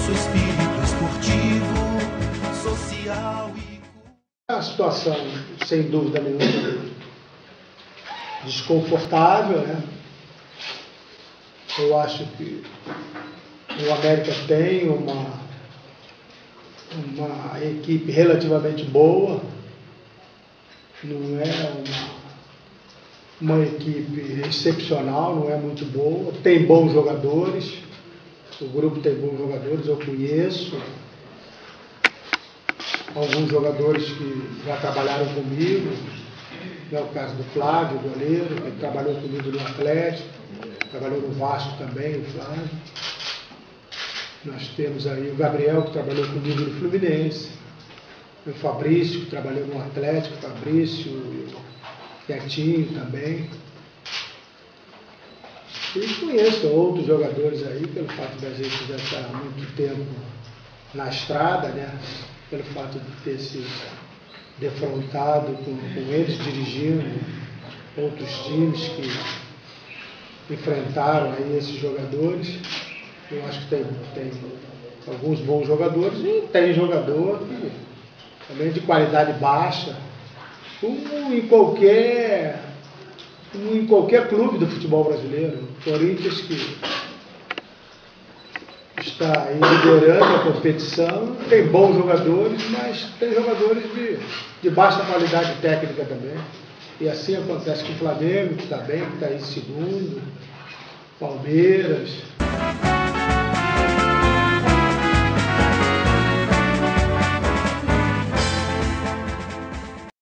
nosso espírito esportivo, social e... É uma situação, sem dúvida nenhuma, desconfortável, né? Eu acho que o América tem uma equipe relativamente boa, não é uma equipe excepcional, não é muito boa, tem bons jogadores, o grupo tem bons jogadores, eu conheço alguns jogadores que já trabalharam comigo, é o caso do Flávio, goleiro, que trabalhou comigo no Atlético, trabalhou no Vasco também, o Flávio. Nós temos aí o Gabriel, que trabalhou comigo no Fluminense, o Fabrício, que trabalhou no Atlético, Fabrício, o Quietinho também. E conheço outros jogadores aí, pelo fato da gente já estar há muito tempo na estrada, né? Pelo fato de ter sido defrontado com eles, dirigindo outros times que enfrentaram aí esses jogadores. Eu acho que tem alguns bons jogadores e tem jogador também de qualidade baixa, como em qualquer clube do futebol brasileiro. O Corinthians, que está aí liderando a competição, tem bons jogadores, mas tem jogadores de baixa qualidade técnica também. E assim acontece com o Flamengo, que está bem, que está em segundo, Palmeiras.